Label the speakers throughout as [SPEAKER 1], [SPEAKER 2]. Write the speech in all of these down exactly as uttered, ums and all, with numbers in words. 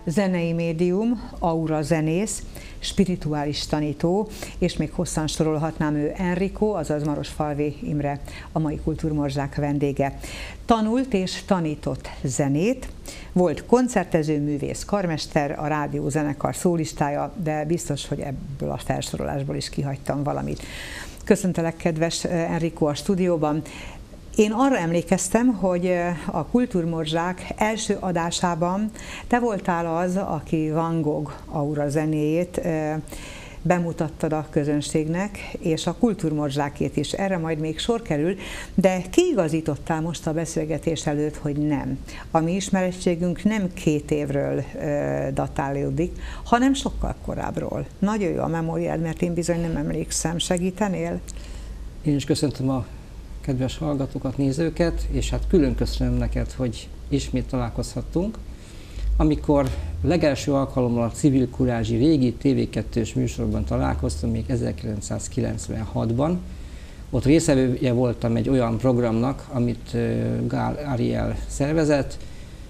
[SPEAKER 1] zenei médium, aura zenész, spirituális tanító, és még hosszan sorolhatnám, ő Enrico, azaz Marosfalvi Imre, a mai Kultúrmorzsák vendége. Tanult és tanított zenét, volt koncertező, művész, karmester, a rádiózenekar szólistája, de biztos, hogy ebből a felsorolásból is kihagytam valamit. Köszöntelek, kedves Enrico, a stúdióban. Én arra emlékeztem, hogy a Kultúrmorzsák első adásában te voltál az, aki Van Gogh aura zenéjét bemutattad a közönségnek, és a Kultúrmorzsákét is. Erre majd még sor kerül, de kiigazítottál most a beszélgetés előtt, hogy nem. A mi ismerettségünk nem két évről datálódik, hanem sokkal korábbról. Nagyon jó a memóriád, mert én bizony nem emlékszem. Segítenél?
[SPEAKER 2] Én is köszöntöm a kedves hallgatókat, nézőket, és hát külön köszönöm neked, hogy ismét találkozhattunk. Amikor legelső alkalommal a Civil Kurázsi régi té vé kettős műsorban találkoztam, még ezerkilencszázkilencvenhatban, ott részevője voltam egy olyan programnak, amit Gál Ariel szervezett.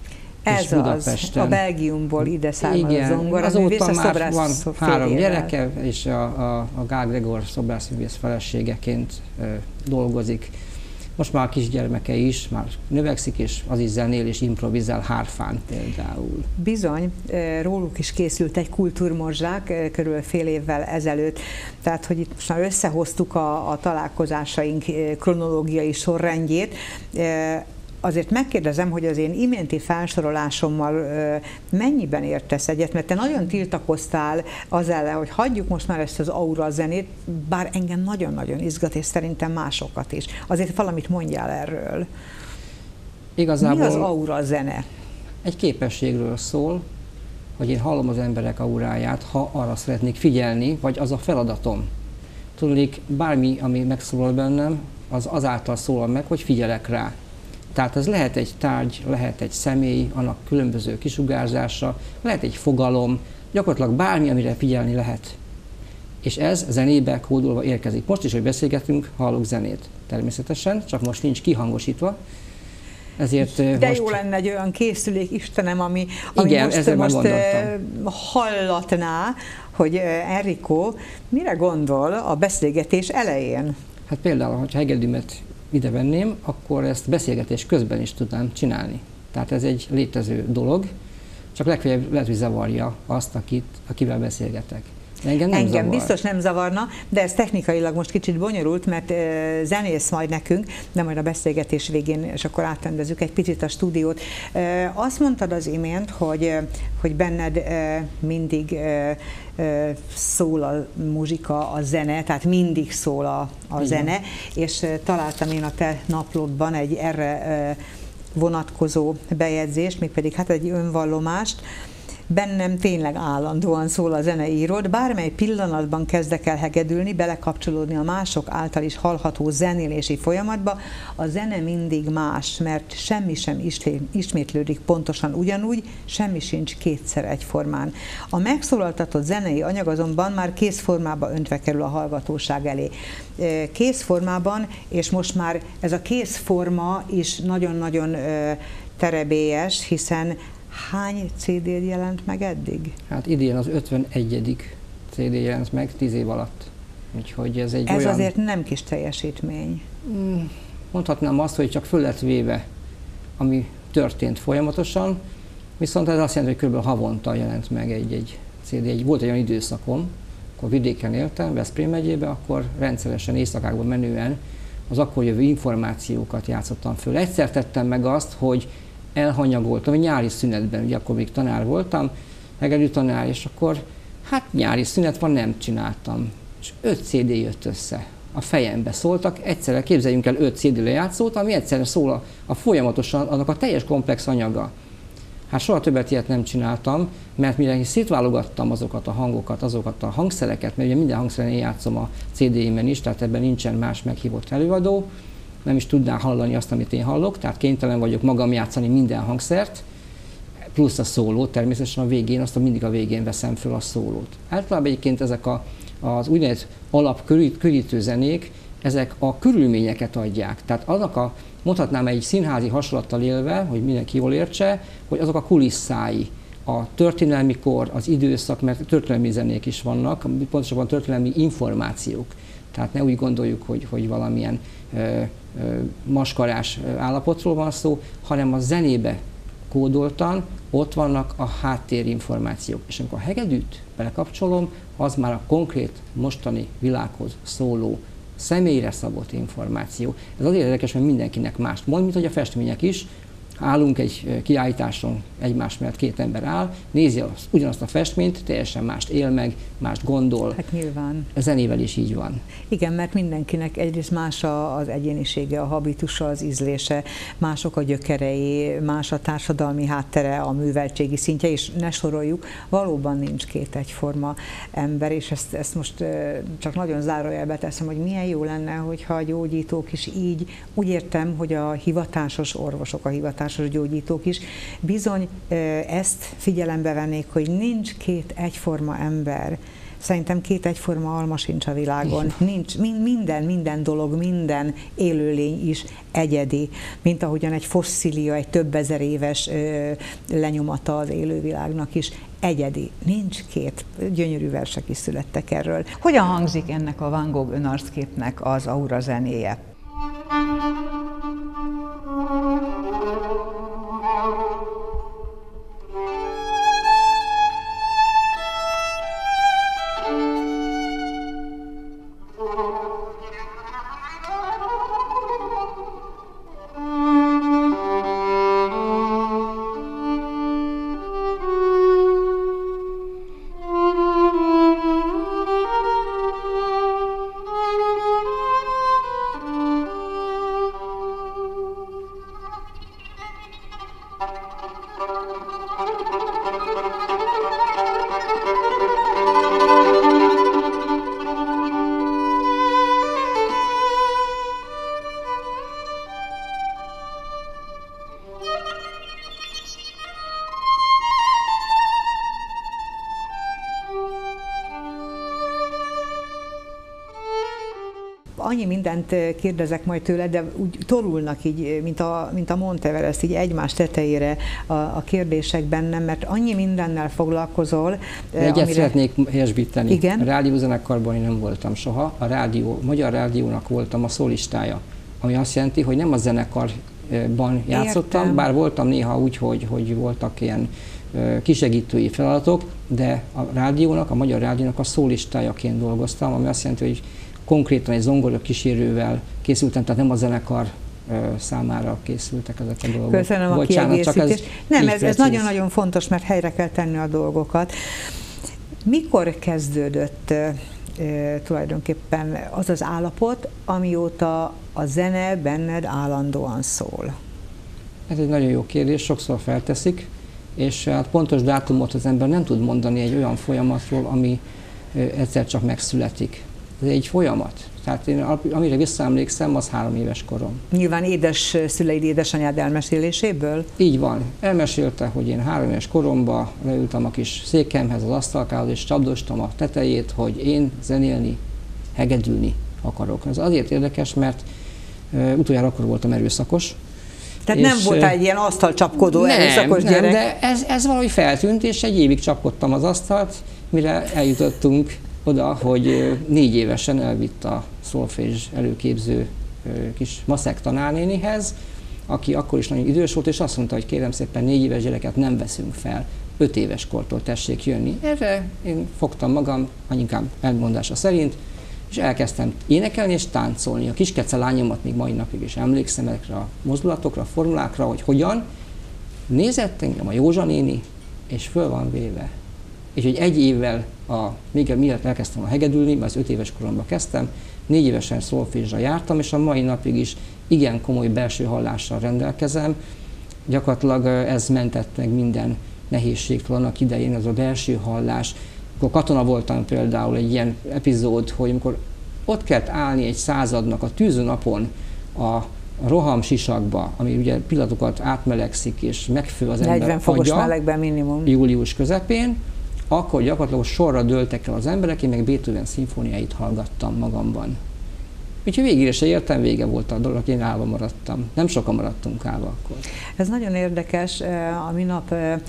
[SPEAKER 1] Ez az, a Belgiumból ide származó zongora.
[SPEAKER 2] Azóta már van három gyereke, és a, a, a Gál Gregor szobrászművész feleségeként e, dolgozik. Most már a kisgyermeke is, már növekszik, és az is zenél és improvizál hárfán például.
[SPEAKER 1] Bizony, róluk is készült egy Kultúrmorzsák körül fél évvel ezelőtt, tehát hogy itt most már összehoztuk a, a találkozásaink kronológiai sorrendjét. Azért megkérdezem, hogy az én iménti felsorolásommal mennyiben értesz egyet, mert te nagyon tiltakoztál az ellen, hogy hagyjuk most már ezt az aura zenét, bár engem nagyon-nagyon izgat, és szerintem másokat is. Azért valamit mondjál erről.
[SPEAKER 2] Igazából
[SPEAKER 1] mi az aura zene?
[SPEAKER 2] Egy képességről szól, hogy én hallom az emberek auráját, ha arra szeretnék figyelni, vagy az a feladatom. Tudnék, bármi, ami megszólal bennem, az azáltal szólal meg, hogy figyelek rá. Tehát ez lehet egy tárgy, lehet egy személy, annak különböző kisugárzása, lehet egy fogalom, gyakorlatilag bármi, amire figyelni lehet. És ez zenébe kódolva érkezik. Most is, hogy beszélgetünk, hallok zenét. Természetesen, csak most nincs kihangosítva. Ezért
[SPEAKER 1] de
[SPEAKER 2] most...
[SPEAKER 1] jó lenne egy olyan készülék, Istenem, ami, ami
[SPEAKER 2] igen,
[SPEAKER 1] most, most
[SPEAKER 2] uh,
[SPEAKER 1] hallatná, hogy uh, Enrico mire gondol a beszélgetés elején?
[SPEAKER 2] Hát például, ha hegedűmet ide venném, akkor ezt beszélgetés közben is tudnám csinálni. Tehát ez egy létező dolog, csak legfeljebb lehet, hogy zavarja azt, akit, akivel beszélgetek. Engem nem
[SPEAKER 1] Engem
[SPEAKER 2] zavar.
[SPEAKER 1] biztos nem zavarna, de ez technikailag most kicsit bonyolult, mert zenész majd nekünk, de majd a beszélgetés végén, és akkor átrendezzük egy picit a stúdiót. Azt mondtad az imént, hogy, hogy benned mindig szól a muzsika, a zene, tehát mindig szól a, a zene, és találtam én a te naplódban egy erre vonatkozó bejegyzést, mégpedig hát egy önvallomást. Bennem tényleg állandóan szól a zene, írod, bármely pillanatban kezdek el hegedülni, belekapcsolódni a mások által is hallható zenélési folyamatba, a zene mindig más, mert semmi sem ismétlődik pontosan ugyanúgy, semmi sincs kétszer egyformán. A megszólaltatott zenei anyag azonban már készformában öntve kerül a hallgatóság elé. Készformában, és most már ez a készforma is nagyon-nagyon terebélyes, hiszen hány cé dé jelent meg eddig?
[SPEAKER 2] Hát idén az ötvenegyedik cé dé jelent meg tíz év alatt. Úgyhogy ez egy
[SPEAKER 1] ez
[SPEAKER 2] olyan...
[SPEAKER 1] azért nem kis teljesítmény.
[SPEAKER 2] Mondhatnám azt, hogy csak föl lett véve, ami történt folyamatosan, viszont ez azt jelenti, hogy kb. Havonta jelent meg egy-egy cé dé. Volt egy olyan időszakom, akkor vidéken éltem, Veszprém megyében, akkor rendszeresen éjszakákban menően az akkor jövő információkat játszottam föl. Egyszer tettem meg azt, hogy elhanyagoltam, hogy nyári szünetben, ugye akkor még tanár voltam, hegedű tanár, és akkor hát nyári szünet van, nem csináltam. És öt cé dé jött össze. A fejembe szóltak, egyszerre képzeljünk el öt cé dé lejátszót, ami egyszerre szól a, a folyamatosan, annak a teljes komplex anyaga. Hát soha többet ilyet nem csináltam, mert mire szétválogattam azokat a hangokat, azokat a hangszereket, mert ugye minden hangszeren én játszom a cé dé-imen is, tehát ebben nincsen más meghívott előadó, nem is tudná hallani azt, amit én hallok, tehát kénytelen vagyok magam játszani minden hangszert, plusz a szólót, természetesen a végén, azt mindig a végén veszem föl a szólót. Általában egyébként ezek a, az úgynevezett alapkörítő zenék, ezek a körülményeket adják. Tehát annak a, mondhatnám egy színházi hasonlattal élve, hogy mindenki jól értse, hogy azok a kulisszái a történelmi kor, az időszak, mert történelmi zenék is vannak, pontosabban történelmi információk. Tehát ne úgy gondoljuk, hogy, hogy valamilyen ö, ö, maskarás állapotról van szó, hanem a zenébe kódoltan ott vannak a háttérinformációk. És amikor a hegedűt belekapcsolom, az már a konkrét mostani világhoz szóló, személyre szabott információ. Ez azért érdekes, mert mindenkinek mást mond, mint hogy a festmények is. Állunk egy kiállításon, egymás mellett két ember áll, nézi az, ugyanazt a festményt, teljesen mást él meg, mást gondol.
[SPEAKER 1] Hát nyilván.
[SPEAKER 2] A zenével is így van.
[SPEAKER 1] Igen, mert mindenkinek egyrészt más az egyénisége, a habitusa, az ízlése, mások a gyökerei, más a társadalmi háttere, a műveltségi szintje, és ne soroljuk, valóban nincs két egyforma ember, és ezt, ezt most csak nagyon zárójelbe teszem, hogy milyen jó lenne, hogyha a gyógyítók is így, úgy értem, hogy a hivatásos orvosok, a hivatásos gyógyítók is bizony ezt figyelembe vennék, hogy nincs két egyforma ember. Szerintem két egyforma alma sincs a világon. Nincs, minden, minden dolog, minden élőlény is egyedi, mint ahogyan egy fosszília, egy több ezer éves lenyomata az élővilágnak is egyedi. Nincs két. Gyönyörű versek is születtek erről. Hogyan hangzik ennek a Van Gogh önarcképnek az aura zenéje? Annyi mindent kérdezek majd tőle, de úgy torulnak így, mint a, mint a Monteverest, így egymás tetejére a, a kérdések bennem, mert annyi mindennel foglalkozol.
[SPEAKER 2] Egyet amire... szeretnék helyesbíteni.
[SPEAKER 1] Igen?
[SPEAKER 2] A rádiózenekarban én nem voltam soha. A rádió, Magyar Rádiónak voltam a szólistája, ami azt jelenti, hogy nem a zenekarban játszottam, Értem. Bár voltam néha úgy, hogy, hogy voltak ilyen kisegítői feladatok, de a rádiónak, a Magyar Rádiónak a szólistájaként dolgoztam, ami azt jelenti, hogy konkrétan egy zongora kísérővel készültem, tehát nem a zenekar számára készültek ezek a dolgok.
[SPEAKER 1] Köszönöm a kiegészítést. Nem, ez, ez nagyon-nagyon fontos, mert helyre kell tenni a dolgokat. Mikor kezdődött e, tulajdonképpen az az állapot, amióta a zene benned állandóan szól?
[SPEAKER 2] Ez egy nagyon jó kérdés, sokszor felteszik, és hát pontos dátumot az ember nem tud mondani egy olyan folyamatról, ami egyszer csak megszületik. Ez egy folyamat. Tehát én, amire visszaemlékszem, az három éves korom.
[SPEAKER 1] Nyilván édes szüleid, édesanyád elmeséléséből?
[SPEAKER 2] Így van. Elmesélte, hogy én három éves koromban leültem a kis székemhez, az asztalkához, és csapdostam a tetejét, hogy én zenélni, hegedülni akarok. Ez azért érdekes, mert uh, utoljára akkor voltam erőszakos.
[SPEAKER 1] Tehát nem voltál egy ilyen asztalcsapkodó
[SPEAKER 2] nem,
[SPEAKER 1] erőszakos
[SPEAKER 2] nem,
[SPEAKER 1] gyerek?
[SPEAKER 2] de ez, ez valahogy feltűnt, és egy évig csapkodtam az asztalt, mire eljutottunk oda, hogy négy évesen elvitt a szolfézs előképző kis maszek tanárnénihez, aki akkor is nagyon idős volt, és azt mondta, hogy kérem szépen, négy éves gyereket nem veszünk fel, öt éves kortól tessék jönni. Erre én fogtam magam, anyukám elmondása szerint, és elkezdtem énekelni és táncolni. A kiskece lányomat még mai napig is emlékszem ezekre a mozdulatokra, a formulákra, hogy hogyan. Nézett engem a Józsa néni, és föl van véve. És hogy egy évvel, a, még miatt elkezdtem a hegedülni, mert az öt éves koromban kezdtem, négy évesen szolfézsra jártam, és a mai napig is igen komoly belső hallással rendelkezem. Gyakorlatilag ez mentett meg minden nehézségtől annak idején, az a belső hallás. Akkor katona voltam például, egy ilyen epizód, hogy amikor ott kellett állni egy századnak a tűzőnapon a rohamsisakba, ami ugye pillanatokat átmelegszik és megfő az ember
[SPEAKER 1] negyven fokos melegben minimum.
[SPEAKER 2] Július közepén, akkor gyakorlatilag sorra dőltek el az emberek, én meg Beethoven szimfóniáit hallgattam magamban. Úgyhogy végére se értem, vége volt a dolog, én állva maradtam. Nem sokan maradtunk állva akkor.
[SPEAKER 1] Ez nagyon érdekes. A minap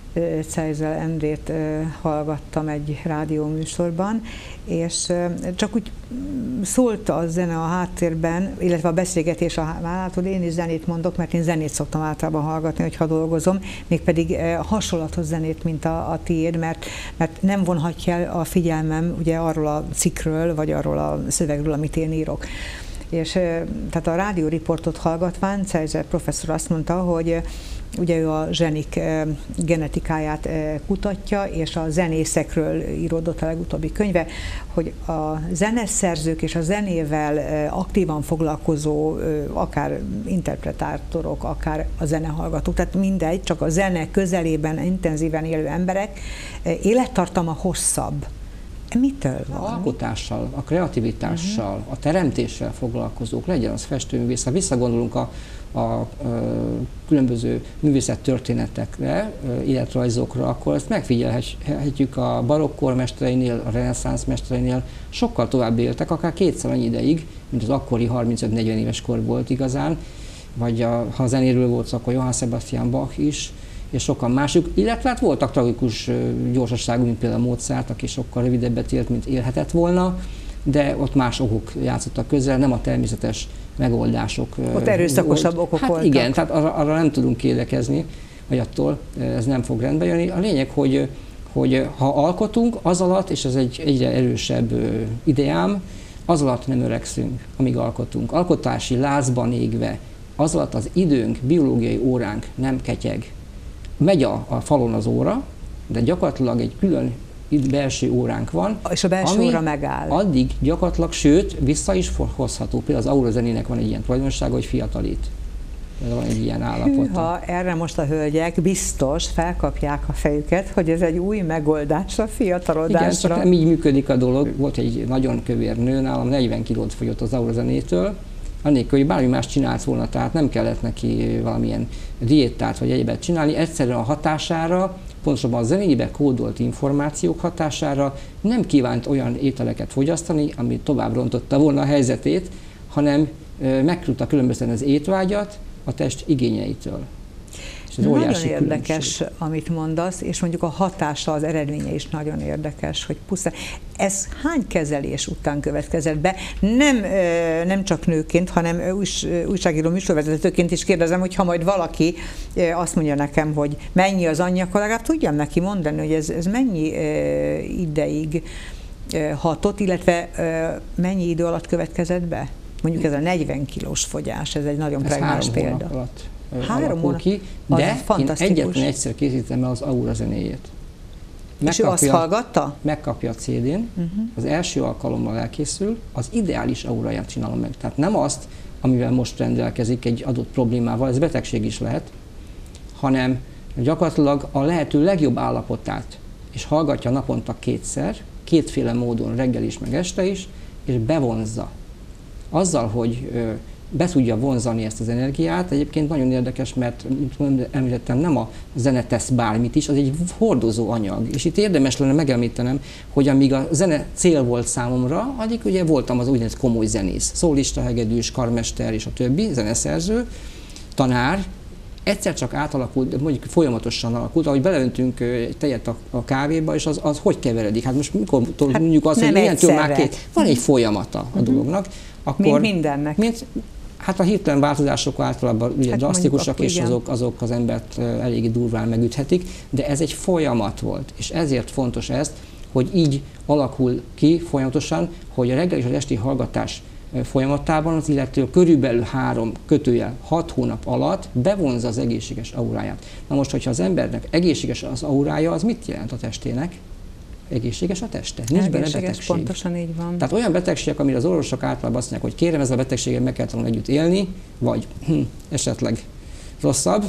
[SPEAKER 1] Cejzel Endrét hallgattam egy rádióműsorban, és csak úgy szólt a zene a háttérben, illetve a beszélgetés, a, látod, én is zenét mondok, mert én zenét szoktam általában hallgatni, hogyha dolgozom, mégpedig hasonlatos zenét, mint a, a tiéd, mert, mert nem vonhatja el a figyelmem ugye arról a cikkről, vagy arról a szövegről, amit én írok. És tehát a rádióriportot hallgatván Cejzel professzor azt mondta, hogy ugye ő a zsenik genetikáját kutatja, és a zenészekről íródott a legutóbbi könyve, hogy a zeneszerzők és a zenével aktívan foglalkozó, akár interpretátorok, akár a zenehallgatók, tehát mindegy, csak a zene közelében intenzíven élő emberek élettartama hosszabb. Mitől van?
[SPEAKER 2] A alkotással, a kreativitással, uh-huh. a teremtéssel foglalkozók, legyen az festőművész, ha visszagondolunk a, a, a különböző művészettörténetekre, életrajzokra, akkor ezt megfigyelhetjük a barokkor mestereinél, a reneszánsz mestereinél, sokkal tovább éltek, akár kétszer annyi ideig, mint az akkori harmincöt-negyven éves kor volt igazán, vagy a, ha zenéről volt, akkor Johann Sebastian Bach is, és sokan mások, illetve hát voltak tragikus gyorsaságú, mint például Mozart, aki sokkal rövidebbet élt, mint élhetett volna, de ott más okok játszottak közre, nem a természetes megoldások.
[SPEAKER 1] Ott erőszakosabb volt. okok
[SPEAKER 2] hát
[SPEAKER 1] voltak.
[SPEAKER 2] Igen, tehát arra, arra nem tudunk kérdekezni, vagy attól ez nem fog rendbe jönni. A lényeg, hogy, hogy ha alkotunk, az alatt, és ez egy egyre erősebb ideám, az alatt nem öregszünk, amíg alkotunk. Alkotási lázban égve, az alatt az időnk, biológiai óránk nem ketyeg. Megy a, a falon az óra, de gyakorlatilag egy külön belső óránk van.
[SPEAKER 1] És a belső óra megáll.
[SPEAKER 2] Addig gyakorlatilag, sőt, vissza is hozható. Például az aura zenének van egy ilyen tulajdonsága, hogy fiatalít. Ez van egy ilyen állapota.
[SPEAKER 1] Hűha, erre most a hölgyek biztos felkapják a fejüket, hogy ez egy új megoldás a fiatalodásra.
[SPEAKER 2] Igen, csak nem így működik a dolog. Volt egy nagyon kövér nő, nálam negyven kilót fogyott az aura zenétől, annélkül, hogy bármi más csinált volna, tehát nem kellett neki valamilyen diétát vagy egyebet csinálni, egyszerűen a hatására, pontosabban a zenébe kódolt információk hatására nem kívánt olyan ételeket fogyasztani, ami tovább rontotta volna a helyzetét, hanem meg tudta különböztetni az étvágyat a test igényeitől.
[SPEAKER 1] Nagyon érdekes, különbség. Amit mondasz, és mondjuk a hatása, az eredménye is nagyon érdekes, hogy pusztán. Ez hány kezelés után következett be? Nem, nem csak nőként, hanem újságíró műsorvezetőként is kérdezem, hogy ha majd valaki azt mondja nekem, hogy mennyi az anyja, akkor legalább tudjam neki mondani, hogy ez, ez mennyi ideig hatott, illetve mennyi idő alatt következett be? Mondjuk ez a negyven kilós fogyás, ez egy nagyon pregnás példa.
[SPEAKER 2] Alatt.
[SPEAKER 1] Három hónap,
[SPEAKER 2] ki, de én egyetlen egyszer készítem el az aura zenéjét.
[SPEAKER 1] Megkapja, és ő azt hallgatta?
[SPEAKER 2] Megkapja a cé dén, uh-huh. az első alkalommal elkészül, az ideális auraját csinálom meg. Tehát nem azt, amivel most rendelkezik egy adott problémával, ez betegség is lehet, hanem gyakorlatilag a lehető legjobb állapotát, és hallgatja naponta kétszer, kétféle módon, reggel is, meg este is, és bevonzza. Azzal, hogy be tudja vonzani ezt az energiát. Egyébként nagyon érdekes, mert mint említettem, nem a zene tesz bármit is, az egy hordozó anyag. És itt érdemes lenne megemlítenem, hogy amíg a zene cél volt számomra, addig ugye voltam az úgynevezett komoly zenész, szólista, hegedűs, karmester és a többi, zeneszerző, tanár. Egyszer csak átalakult, de mondjuk folyamatosan alakult, ahogy beleöntünk egy tejet a, a kávéba, és az, az hogy keveredik? Hát most mikor hát mondjuk azt, hogy ilyentől már két, van egy folyamata a uh-huh. dolognak. Akkor,
[SPEAKER 1] mint mindennek.
[SPEAKER 2] Mint, hát a hirtelen változások általában ugye hát drasztikusak, és azok, azok az embert eléggé durván megüthetik, de ez egy folyamat volt, és ezért fontos ezt, hogy így alakul ki folyamatosan, hogy a reggel és az esti hallgatás folyamatában az illető körülbelül három kötőjel hat hónap alatt bevonza az egészséges auráját. Na most, hogyha az embernek egészséges az aurája, az mit jelent a testének? Egészséges a teste? Nincs benne betegség.
[SPEAKER 1] Pontosan így van.
[SPEAKER 2] Tehát olyan betegségek, amire az orvosok általában azt mondják, hogy kérem, ezzel a betegséggel meg kell tanulni együtt élni, vagy hm, esetleg rosszabb,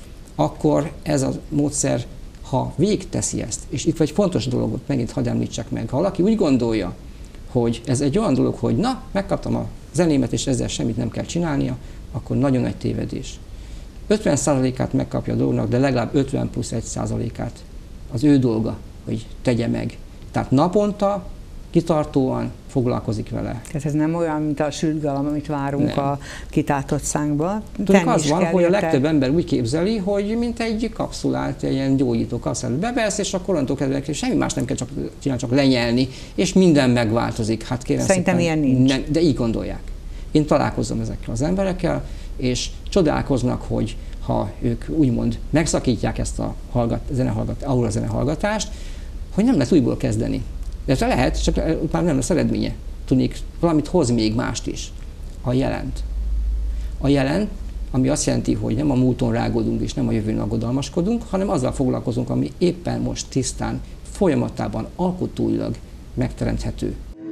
[SPEAKER 2] akkor ez a módszer, ha végigteszi ezt, és itt egy fontos dologot megint hadd említsek meg, ha valaki úgy gondolja, hogy ez egy olyan dolog, hogy na, megkaptam a zenémet, és ezzel semmit nem kell csinálnia, akkor nagyon nagy tévedés. ötven százalékát megkapja a dolognak, de legalább ötven plusz egy százalékát az ő dolga, hogy tegye meg. Tehát naponta kitartóan foglalkozik vele.
[SPEAKER 1] Tehát ez nem olyan, mint a sült galamb, amit várunk nem. a kitátott szánkba.
[SPEAKER 2] Tudjuk, az van, hogy a legtöbb ember úgy képzeli, hogy mint egy kapszulát, egy ilyen gyógyító kapszulát bevesz, és akkor onnantól kezdve semmi más nem kell csak csinálni, csak lenyelni, és minden megváltozik. Hát kérem
[SPEAKER 1] Szerintem
[SPEAKER 2] szépen,
[SPEAKER 1] ilyen nincs.
[SPEAKER 2] Nem, de így gondolják. Én találkozom ezekkel az emberekkel, és csodálkoznak, hogy ha ők úgymond megszakítják ezt a hallgat, zenehallgat, aura zenehallgatást, hogy nem lehet újból kezdeni. De lehet, csak már nem lesz eredménye. Tudnék, valamit hoz még mást is. A jelent. A jelen, ami azt jelenti, hogy nem a múlton rágódunk és nem a jövőn aggodalmaskodunk, hanem azzal foglalkozunk, ami éppen most tisztán, folyamatában, alkotóilag megteremthető.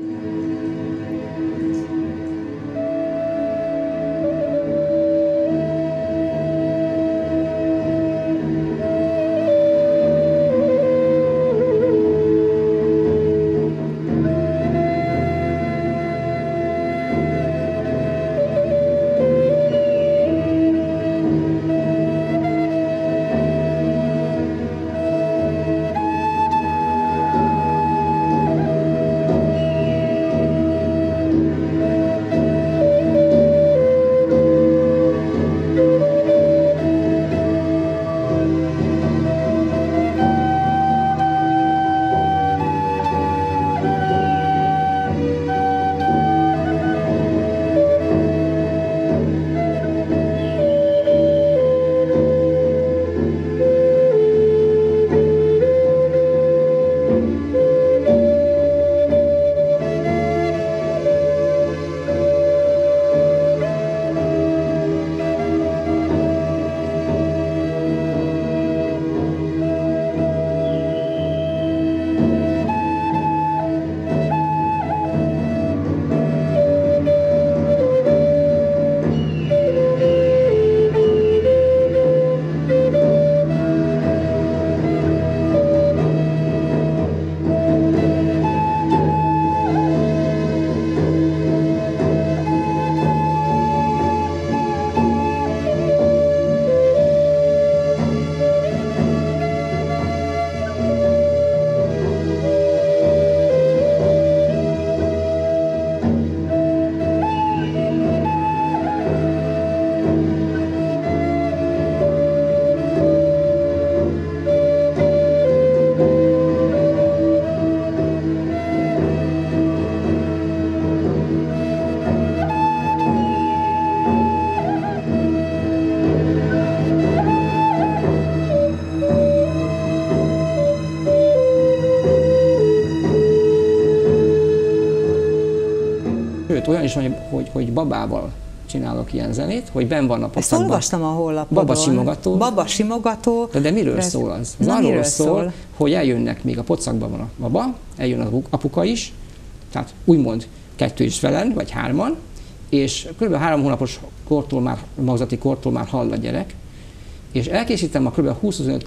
[SPEAKER 2] Olyan is, hogy, hogy, hogy babával csinálok ilyen zenét, hogy benn van a pocakban.
[SPEAKER 1] Ezt olvastam a honlapodon.
[SPEAKER 2] Baba simogató.
[SPEAKER 1] Baba simogató.
[SPEAKER 2] De, de miről
[SPEAKER 1] de
[SPEAKER 2] szól az?
[SPEAKER 1] Na,
[SPEAKER 2] arról
[SPEAKER 1] szól,
[SPEAKER 2] szól, hogy eljönnek, még a pocakban van a baba, eljön az apuka is, tehát úgymond kettő is velen, vagy hárman, és kb. három hónapos kortól már, magzati kortól már hall a gyerek, és elkészítem a kb. húsz-huszonöt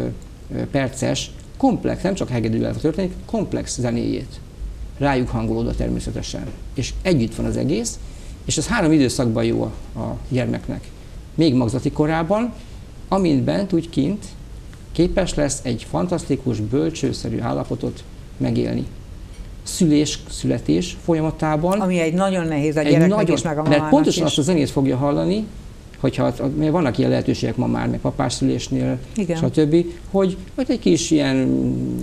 [SPEAKER 2] perces, komplex, nem csak hegedűvel történik, komplex zenéjét. Rájuk hangolódva természetesen. És együtt van az egész, és ez három időszakban jó a, a gyermeknek. Még magzati korában, amint bent, úgy kint képes lesz egy fantasztikus, bölcsőszerű állapotot megélni. Szülés, születés folyamatában.
[SPEAKER 1] Ami egy nagyon nehéz a gyereknek nagyon, is, meg a mamának.
[SPEAKER 2] Mert pontosan
[SPEAKER 1] is.
[SPEAKER 2] azt a zenét fogja hallani, hogyha vannak ilyen lehetőségek ma már, meg papásszülésnél, stb., hogy, hogy egy kis ilyen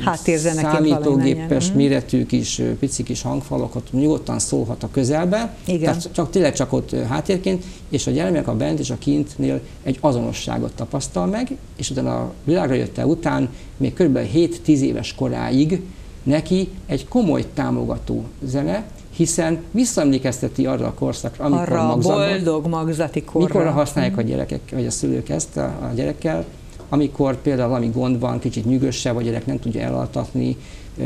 [SPEAKER 2] számítógépes méretű kis pici kis hangfalokat nyugodtan szólhat a közelbe, tehát csak, tényleg csak ott háttérként, és a gyermek a bent és a kintnél egy azonosságot tapasztal meg, és utána a világra jötte után még kb. hét-tíz éves koráig neki egy komoly támogató zene, hiszen visszaemlékezteti arra a korszakra, amikor
[SPEAKER 1] arra
[SPEAKER 2] magzatban,
[SPEAKER 1] boldog magzati korra.
[SPEAKER 2] Mikorra használják a gyerekek, vagy a szülők ezt a, a gyerekkel, amikor például valami gond van, kicsit nyűgösebb, vagy a gyerek nem tudja elaltatni,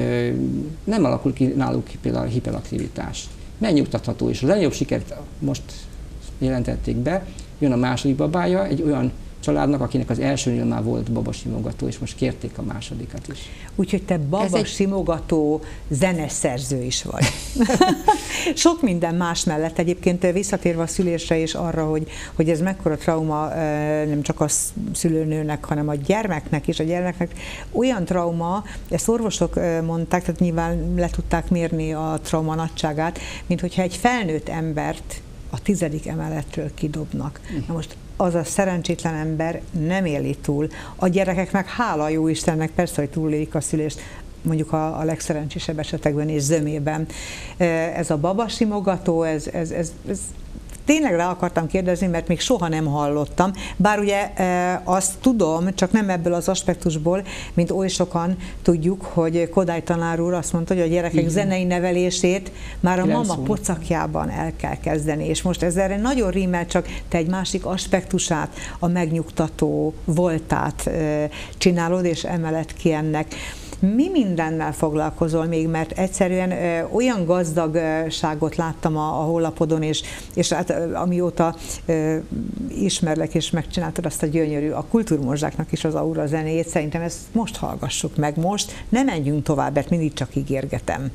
[SPEAKER 2] nem alakul ki náluk például a hiperaktivitás. Megnyugtatható, és a legnagyobb sikert most jelentették be, jön a második babája, egy olyan családnak, akinek az elsőnél már volt babasimogató, és most kérték a másodikat is.
[SPEAKER 1] Úgyhogy te babasimogató egy... zeneszerző is vagy. Sok minden más mellett egyébként visszatérve a szülésre és arra, hogy, hogy ez mekkora trauma nem csak a szülőnőnek, hanem a gyermeknek és a gyermeknek olyan trauma, ezt orvosok mondták, tehát nyilván le tudták mérni a trauma nagyságát, mint hogyha egy felnőtt embert a tizedik emeletről kidobnak. Na most az a szerencsétlen ember nem éli túl. A gyerekek meg hála jó Istennek persze, hogy túlélik a szülést, mondjuk a, a legszerencsésebb esetekben és zömében. Ez a babasimogató, ez, ez, ez, ez tényleg rá akartam kérdezni, mert még soha nem hallottam, bár ugye e, azt tudom, csak nem ebből az aspektusból, mint oly sokan tudjuk, hogy Kodály tanár úr azt mondta, hogy a gyerekek igen. zenei nevelését már a mama pocakjában el kell kezdeni, és most ezzel nagyon rímel, csak te egy másik aspektusát, a megnyugtató voltát e, csinálod, és emeled ki ennek. Mi mindennel foglalkozol még, mert egyszerűen ö, olyan gazdagságot láttam a, a honlapodon, és, és hát, ö, amióta ö, ismerlek, és megcsináltad azt a gyönyörű, a Kultúrmorzsáknak is az aura zenéjét, szerintem ezt most hallgassuk meg, most ne menjünk tovább, mert mindig csak ígérgetem.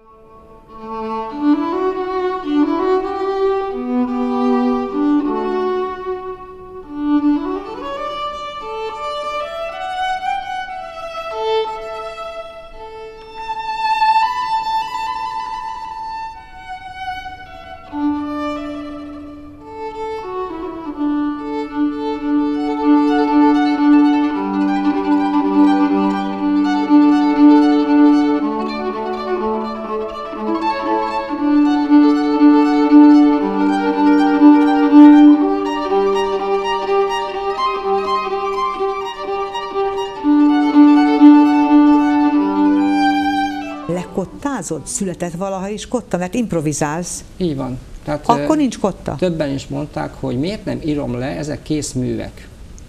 [SPEAKER 1] Született valaha is kotta, mert improvizálsz.
[SPEAKER 2] Így van.
[SPEAKER 1] Tehát, akkor nincs kotta?
[SPEAKER 2] Többen is mondták, hogy miért nem írom le, ezek kész művek.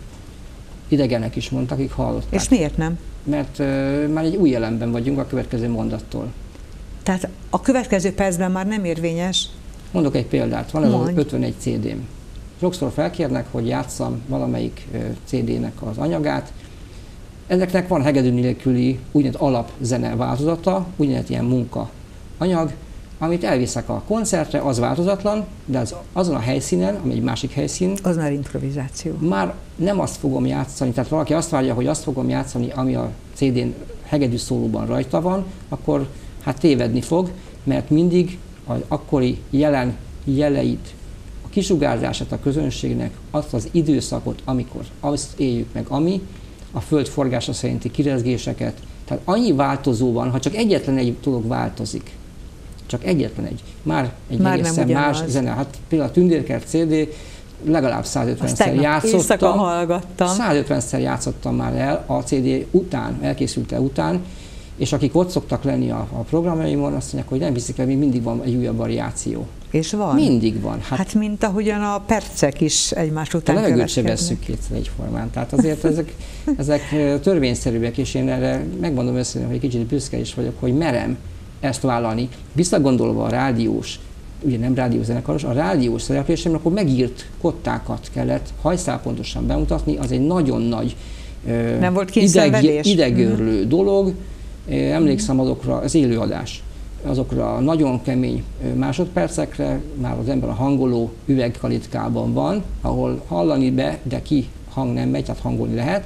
[SPEAKER 2] Idegenek is mondtak, akik hallották.
[SPEAKER 1] És miért nem?
[SPEAKER 2] Mert uh, már egy új jelenben vagyunk a következő mondattól.
[SPEAKER 1] Tehát a következő percben már nem érvényes?
[SPEAKER 2] Mondok egy példát. Van ez az ötvenegy cé dém. Sokszor felkérnek, hogy játsszam valamelyik uh, cé dének az anyagát. Ezeknek van hegedű nélküli úgynevezett alapzene változata, úgynevezett ilyen munka anyag, amit elviszek a koncertre, az változatlan, de az, azon a helyszínen, ami egy másik helyszín,
[SPEAKER 1] az már improvizáció.
[SPEAKER 2] Már nem azt fogom játszani, tehát valaki azt várja, hogy azt fogom játszani, ami a cé dén hegedű szólóban rajta van, akkor hát tévedni fog, mert mindig az akkori jelen jeleit, a kisugárzását a közönségnek, azt az időszakot, amikor azt éljük meg, ami, a föld forgása szerinti kirezgéseket. Tehát annyi változó van, ha csak egyetlen egy dolog változik, csak egyetlen egy, már egy már egészen más zene. Hát például a Tündérkert cé dé legalább százötvenszer játszottam.
[SPEAKER 1] hallgattam.
[SPEAKER 2] százötvenszer játszottam már el a cé dé után, elkészülte után, és akik ott szoktak lenni a, a programjaimon, azt mondják, hogy nem hiszik el, mindig van egy újabb variáció.
[SPEAKER 1] És van?
[SPEAKER 2] Mindig van.
[SPEAKER 1] Hát, hát mint ahogyan a percek is egymás után
[SPEAKER 2] következnek. A levegőt se vesszük kétszer egyformán. Tehát azért ezek, ezek törvényszerűek, és én erre megmondom őszintén, hogy egy kicsit büszke is vagyok, hogy merem ezt vállalni. Visszagondolva a rádiós, ugye nem rádiózenekaros, a rádiós szereplésemre, akkor megírt kottákat kellett hajszálpontosan bemutatni, az egy nagyon nagy
[SPEAKER 1] nem volt
[SPEAKER 2] ideg, idegőrlő mm-hmm. dolog. Emlékszem azokra, az élőadás, azokra a nagyon kemény másodpercekre, már az ember a hangoló üvegkalitkában van, ahol hallani be, de ki hang nem megy, tehát hangolni lehet.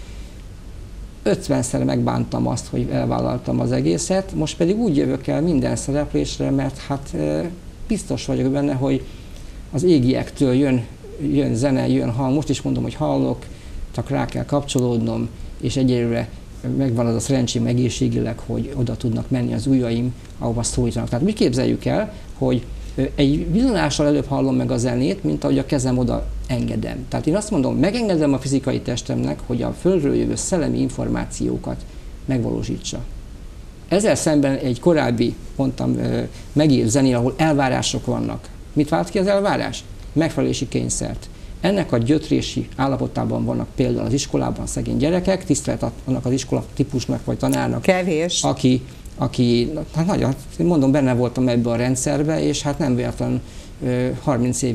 [SPEAKER 2] ötvenszer megbántam azt, hogy elvállaltam az egészet, most pedig úgy jövök el minden szereplésre, mert hát biztos vagyok benne, hogy az égiektől jön, jön zene, jön hang, most is mondom, hogy hallok, csak rá kell kapcsolódnom, és egyelőre megvan az a szerencsém egészségileg, hogy oda tudnak menni az ujjaim, ahova szólítanak. Tehát úgy képzeljük el, hogy egy villonással előbb hallom meg a zenét, mint ahogy a kezem oda engedem. Tehát én azt mondom, megengedem a fizikai testemnek, hogy a földről jövő szellemi információkat megvalósítsa. Ezzel szemben egy korábbi, mondtam, megírt zenél, ahol elvárások vannak. Mit vált ki az elvárás? Megfelelési kényszert. Ennek a gyötrési állapotában vannak például az iskolában szegény gyerekek, tisztelet annak az iskola típusnak vagy tanárnak,
[SPEAKER 1] kevés,
[SPEAKER 2] aki, aki hát nagyon, mondom, benne voltam ebbe a rendszerbe, és hát nem véletlen harminc évi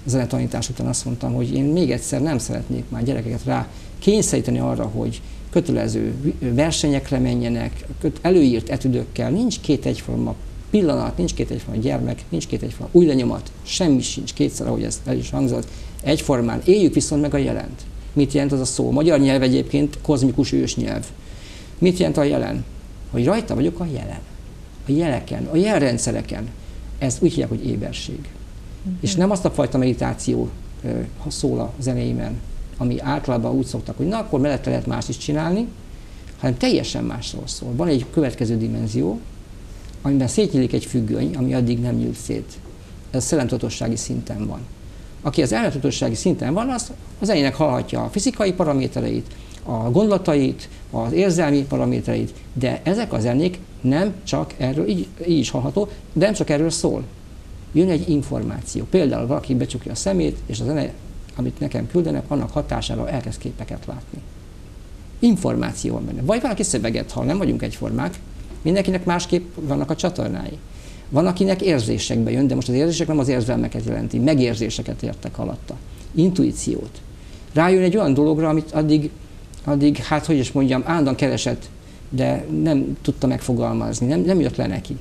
[SPEAKER 2] zenetanítás után azt mondtam, hogy én még egyszer nem szeretnék már gyerekeket rá kényszeríteni arra, hogy kötelező versenyekre menjenek, előírt etüdökkel, nincs két egyforma pillanat, nincs két egyforma gyermek, nincs két egyforma új lenyomat, semmi sincs kétszer, ahogy ez el is hangzott, egyformán. Éljük viszont meg a jelent. Mit jelent az a szó? A magyar nyelv egyébként kozmikus ősnyelv. Mit jelent a jelen? Hogy rajta vagyok a jelen. A jeleken, a jelrendszereken. Ez úgy hívják, hogy éberség. Mm-hmm. És nem azt a fajta meditáció ha szól a zenéimen, ami általában úgy szoktak, hogy na, akkor mellette lehet más is csinálni, hanem teljesen másról szól. Van egy következő dimenzió, amiben szétnyílik egy függöny, ami addig nem nyílt szét. Ez szellemtudatossági szinten van. Aki az elmetudatossági szinten van, az a zenének hallhatja a fizikai paramétereit, a gondolatait, az érzelmi paramétereit, de ezek a zenék nem csak erről, így, így is hallható, de nem csak erről szól. Jön egy információ. Például valaki becsukja a szemét, és a zene, amit nekem küldenek, annak hatására elkezd képeket látni. Információ van benne. Vagy valaki szöveget hall, nem vagyunk egyformák, mindenkinek másképp vannak a csatornái. Van, akinek érzésekbe jön, de most az érzések nem az érzelmeket jelenti, megérzéseket értek alatta. Intuíciót. Rájön egy olyan dologra, amit addig, addig hát hogy is mondjam, állandóan keresett, de nem tudta megfogalmazni, nem, nem jött le neki.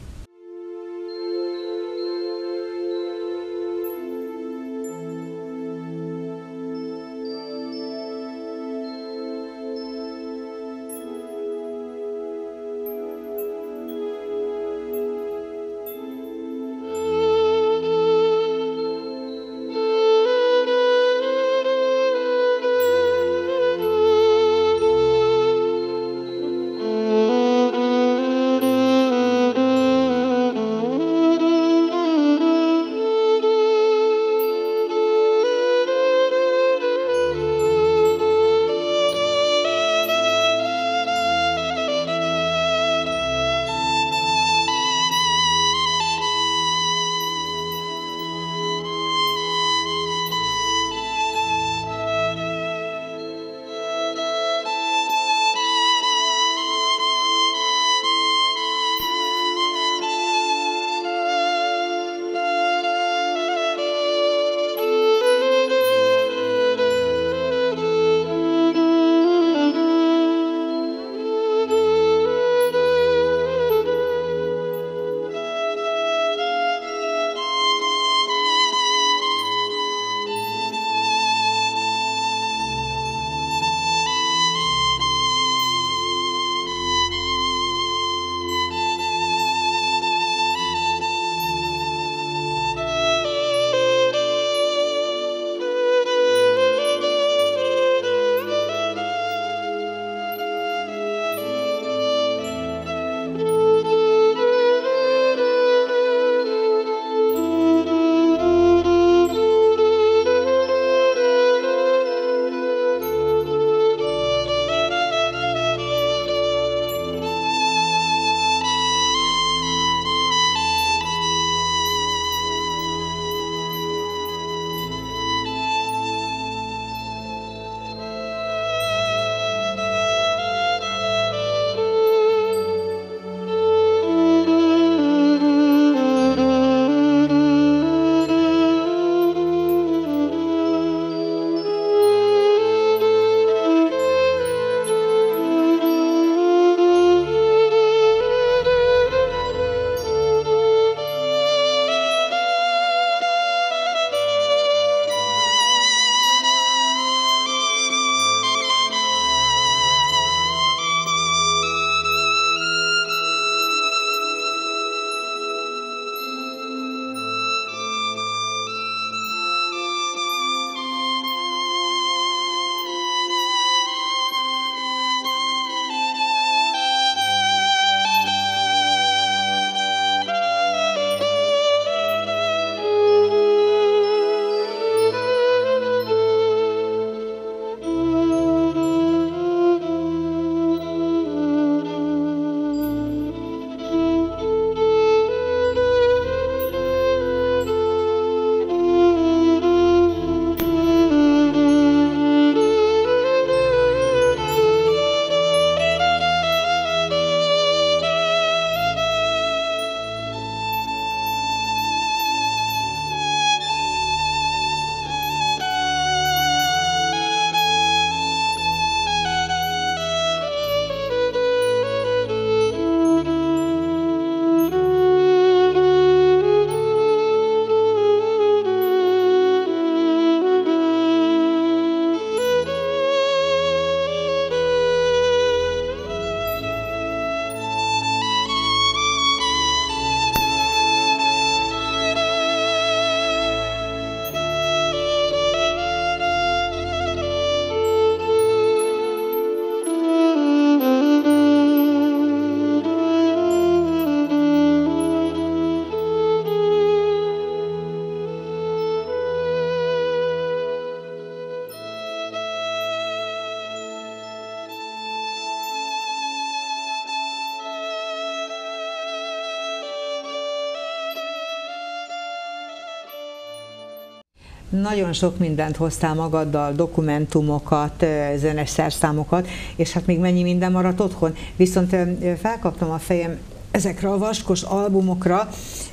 [SPEAKER 1] nagyon sok mindent hoztál magaddal, dokumentumokat, zenes szerszámokat, és hát még mennyi minden maradt otthon. Viszont felkaptam a fejem ezekre a vaskos albumokra,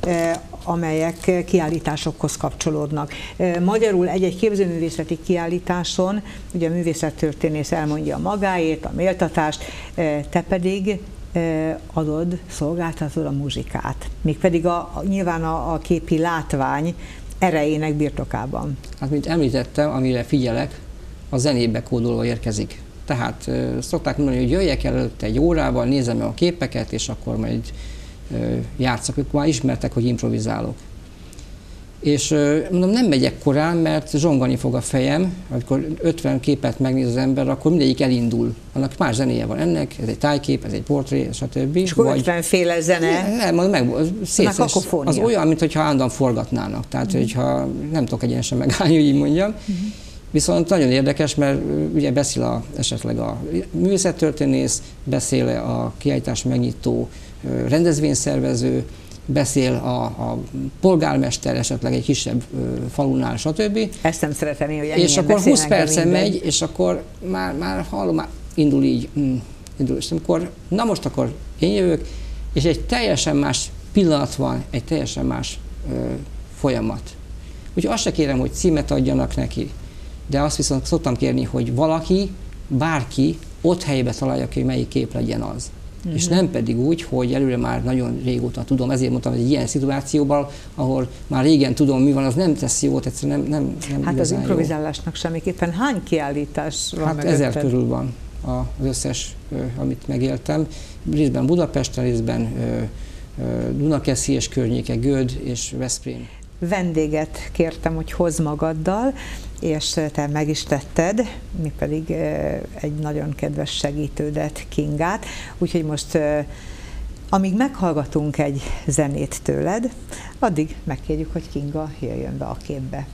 [SPEAKER 1] amelyek kiállításokhoz kapcsolódnak. Magyarul egy-egy képzőművészeti kiállításon, ugye a művészettörténész elmondja magáét, a méltatást, te pedig adod, szolgáltatod a muzsikát. Mégpedig a, a, nyilván a, a képi látvány erejének birtokában.
[SPEAKER 2] Hát, mint említettem, amire figyelek, a zenébe kódolva érkezik. Tehát szokták mondani, hogy jöjjek el előtte egy órával, nézem meg a képeket, és akkor majd játszok. Ők már ismertek, hogy improvizálok. És mondom, nem megyek korán, mert zsongani fog a fejem, amikor ötven képet megnéz az ember, akkor mindegyik elindul. Annak más zenéje van ennek, ez egy tájkép, ez egy portré, stb.
[SPEAKER 1] És akkor ötvenféle zene.
[SPEAKER 2] Nem, mondom, meg, szétszes, az olyan, mintha állandóan forgatnának. Tehát, uh-huh. hogyha nem tudok egyenesen megállni, hogy így mondjam. Uh-huh. Viszont nagyon érdekes, mert ugye beszél a, esetleg a művészettörténész, beszél a kiállítás megnyitó rendezvényszervező, beszél a, a polgármester esetleg egy kisebb falunál, stb.
[SPEAKER 1] Ezt nem szereteni, hogy ennyien
[SPEAKER 2] és akkor húsz percen
[SPEAKER 1] minden.
[SPEAKER 2] megy, és akkor már, már hallom, már indul így, mm, indul, és amikor, na most akkor én jövök, és egy teljesen más pillanat van, egy teljesen más ö, folyamat. Úgyhogy azt se kérem, hogy címet adjanak neki, de azt viszont szoktam kérni, hogy valaki, bárki ott helybe találja ki, hogy melyik kép legyen az. Uh-huh. És nem pedig úgy, hogy előre már nagyon régóta tudom, ezért mondtam, hogy egy ilyen szituációban, ahol már régen tudom, mi van, az nem tesz jót, egyszerűen nem, nem, nem
[SPEAKER 1] Hát az improvizálásnak jó. Semmiképpen hány kiállítás van
[SPEAKER 2] Hát
[SPEAKER 1] mögötted?
[SPEAKER 2] Ezer körül van az összes, amit megéltem. Részben Budapesten, részben Dunakeszi és környéke, Göd és Veszprém.
[SPEAKER 1] Vendéget kértem, hogy hozz magaddal, és te meg is tetted, mi pedig egy nagyon kedves segítődet, Kingát. Úgyhogy most, amíg meghallgatunk egy zenét tőled, addig megkérjük, hogy Kinga jöjjön be a képbe.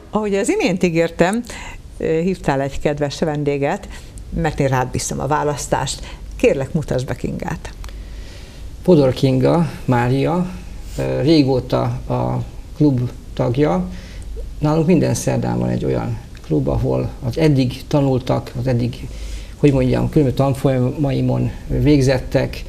[SPEAKER 1] Ahogy az imént ígértem, hívtál egy kedves vendéget, mert én rád bízom a választást. Kérlek, mutasd be Kingát.
[SPEAKER 2] Fodor Kinga Mária, régóta a klub tagja. Nálunk minden szerdán van egy olyan klub, ahol az eddig tanultak, az eddig, hogy mondjam, különböző tanfolyamaimon végzettek,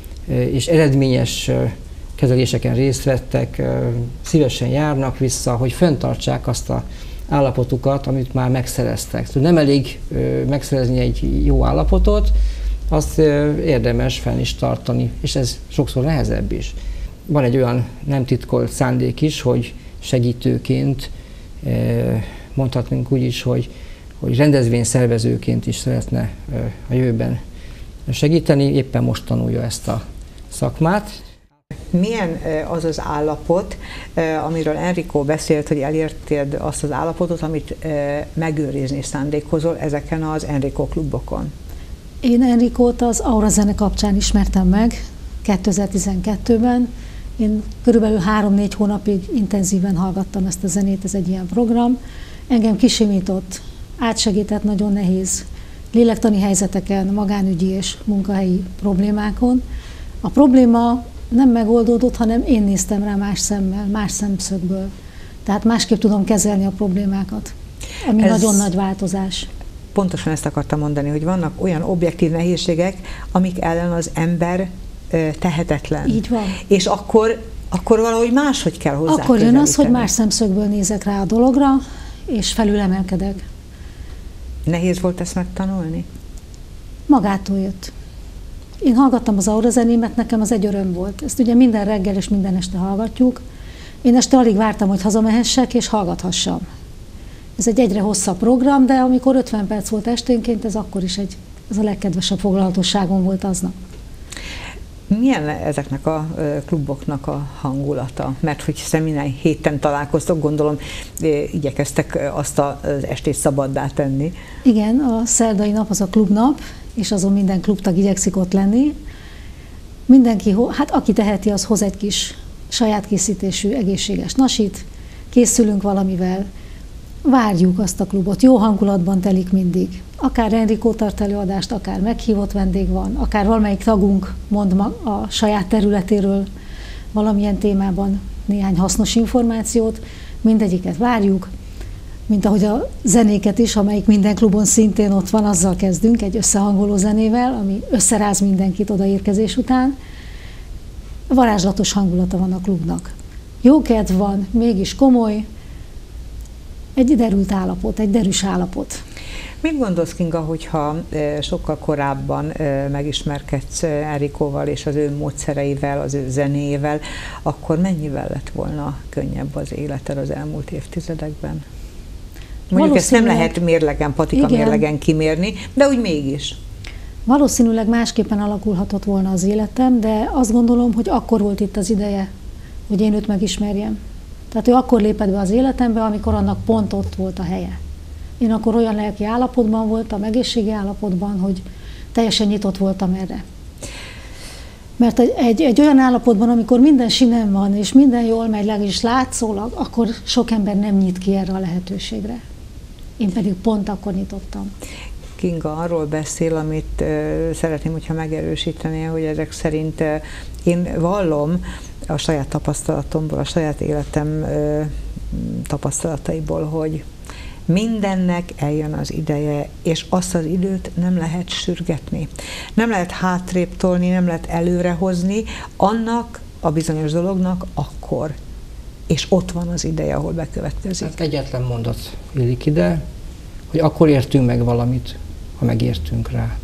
[SPEAKER 2] és eredményes kezeléseken részt vettek, szívesen járnak vissza, hogy fenntartsák azt a állapotukat, amit már megszereztek. Nem elég megszerezni egy jó állapotot, azt érdemes fenn is tartani, és ez sokszor nehezebb is. Van egy olyan nem titkolt szándék is, hogy segítőként, mondhatnunk úgy is, hogy, hogy rendezvényszervezőként is szeretne a jövőben segíteni, éppen most tanulja ezt a szakmát.
[SPEAKER 1] Milyen az az állapot, amiről Enrico beszélt, hogy elérted azt az állapotot, amit megőrizni szándékozol ezeken az Enrico klubokon?
[SPEAKER 3] Én Enricót az Aura zene kapcsán ismertem meg kétezer-tizenkettőben. Én körülbelül három-négy hónapig intenzíven hallgattam ezt a zenét, ez egy ilyen program. Engem kisimított, átsegített nagyon nehéz lélektani helyzeteken, magánügyi és munkahelyi problémákon. A probléma nem megoldódott, hanem én néztem rá más szemmel, más szemszögből. Tehát másképp tudom kezelni a problémákat, ami ez nagyon nagy változás.
[SPEAKER 1] Pontosan ezt akartam mondani, hogy vannak olyan objektív nehézségek, amik ellen az ember tehetetlen.
[SPEAKER 3] Így van.
[SPEAKER 1] És akkor, akkor valahogy máshogy kell hozzá
[SPEAKER 3] Akkor jön az, hogy más szemszögből nézek rá a dologra, és felülemelkedek.
[SPEAKER 1] Nehéz volt ezt megtanulni?
[SPEAKER 3] Magától jött. Én hallgattam az Aura zenémet, nekem az egy öröm volt. Ezt ugye minden reggel és minden este hallgatjuk. Én este alig vártam, hogy hazamehessek és hallgathassam. Ez egy egyre hosszabb program, de amikor ötven perc volt esténként, ez akkor is egy, ez a legkedvesebb foglalatosságom volt aznap.
[SPEAKER 1] Milyen ezeknek a kluboknak a hangulata? Mert hogy hiszen minden héten találkoztok, gondolom igyekeztek azt az estét szabaddá tenni.
[SPEAKER 3] Igen, a szerdai nap az a klubnap, és azon minden klubtag igyekszik ott lenni. Mindenki, hát aki teheti, az hoz egy kis saját készítésű egészséges nasit, készülünk valamivel, várjuk azt a klubot, jó hangulatban telik mindig. Akár Enrico tart előadást, akár meghívott vendég van, akár valamelyik tagunk mond a saját területéről valamilyen témában néhány hasznos információt, mindegyiket várjuk, mint ahogy a zenéket is, amelyik minden klubon szintén ott van, azzal kezdünk, egy összehangoló zenével, ami összeráz mindenkit odaérkezés után. Varázslatos hangulata van a klubnak. Jó kedv van, mégis komoly, egy derült állapot, egy derűs állapot.
[SPEAKER 1] Mit gondolsz, Kinga, hogyha sokkal korábban megismerkedsz Enricóval és az ő módszereivel, az ő zenéjével, akkor mennyivel lett volna könnyebb az életed az elmúlt évtizedekben? Mondjuk ezt nem lehet mérlegen, patika igen. mérlegen kimérni, de úgy mégis.
[SPEAKER 3] Valószínűleg másképpen alakulhatott volna az életem, de azt gondolom, hogy akkor volt itt az ideje, hogy én őt megismerjem. Tehát ő akkor lépett be az életembe, amikor annak pont ott volt a helye. Én akkor olyan lelki állapotban voltam, egészségi állapotban, hogy teljesen nyitott voltam erre. Mert egy, egy, egy olyan állapotban, amikor minden sinem van, és minden jól megy, legalábbis látszólag, akkor sok ember nem nyit ki erre a lehetőségre. Én pedig pont akkor nyitottam.
[SPEAKER 1] Kinga arról beszél, amit uh, szeretném, hogyha megerősítené, hogy ezek szerint uh, én vallom a saját tapasztalatomból, a saját életem uh, tapasztalataiból, hogy mindennek eljön az ideje, és azt az időt nem lehet sürgetni. Nem lehet hátrébb tolni, nem lehet előrehozni, annak a bizonyos dolognak akkor. És ott van az ideje, ahol bekövetkezik.
[SPEAKER 2] Hát egyetlen mondat illik ide, hogy akkor értünk meg valamit, ha megértünk rá.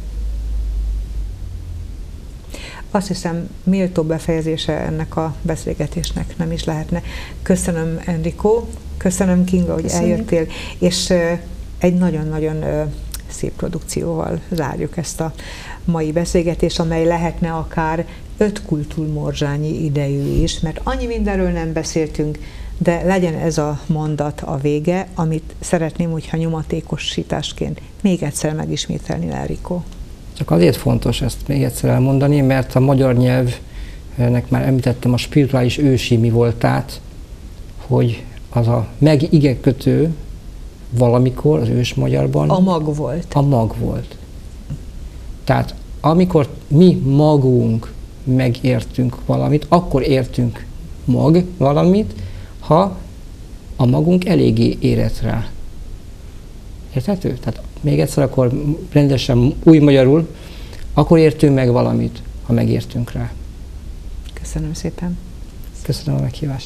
[SPEAKER 1] Azt hiszem, méltó befejezése ennek a beszélgetésnek nem is lehetne. Köszönöm, Enrico, köszönöm, Kinga, hogy Köszönjük. eljöttél, és egy nagyon-nagyon szép produkcióval zárjuk ezt a mai beszélgetést, amely lehetne akár öt kultúrmorzsányi idejű is, mert annyi mindenről nem beszéltünk, de legyen ez a mondat a vége, amit szeretném, hogyha nyomatékosításként még egyszer megismételni, Enrico.
[SPEAKER 2] Csak azért fontos ezt még egyszer elmondani, mert a magyar nyelvnek már említettem a spirituális ősi mi voltát, hogy az a meg-ige kötő valamikor az ős magyarban
[SPEAKER 1] A mag volt.
[SPEAKER 2] A mag volt. Tehát amikor mi magunk megértünk valamit, akkor értünk mag valamit, ha a magunk eléggé érett rá. Érthető? Tehát még egyszer akkor rendesen új magyarul, akkor értünk meg valamit, ha megértünk rá.
[SPEAKER 1] Köszönöm szépen.
[SPEAKER 2] Köszönöm a meghívást.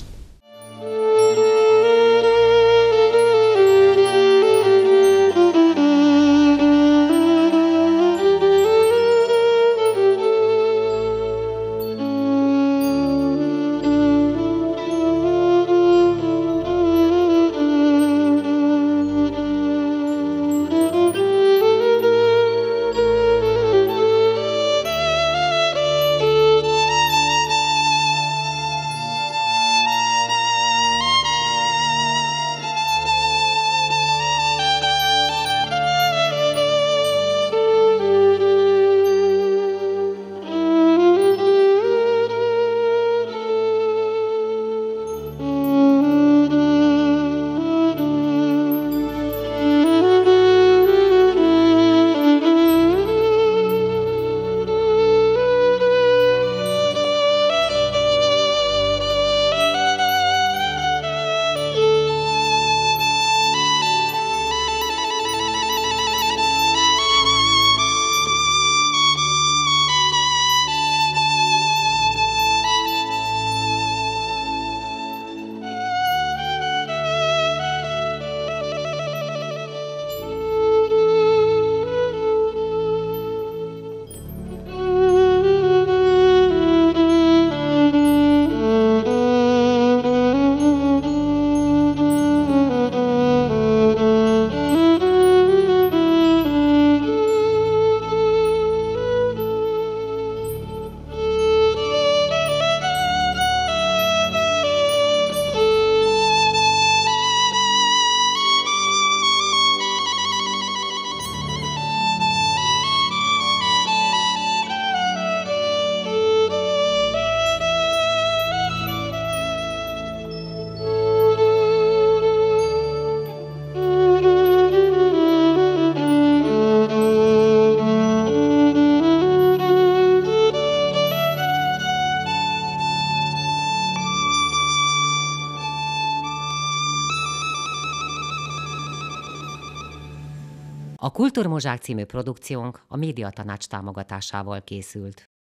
[SPEAKER 4] A Kultúrmozsák című produkciónk a Médiatanács támogatásával készült.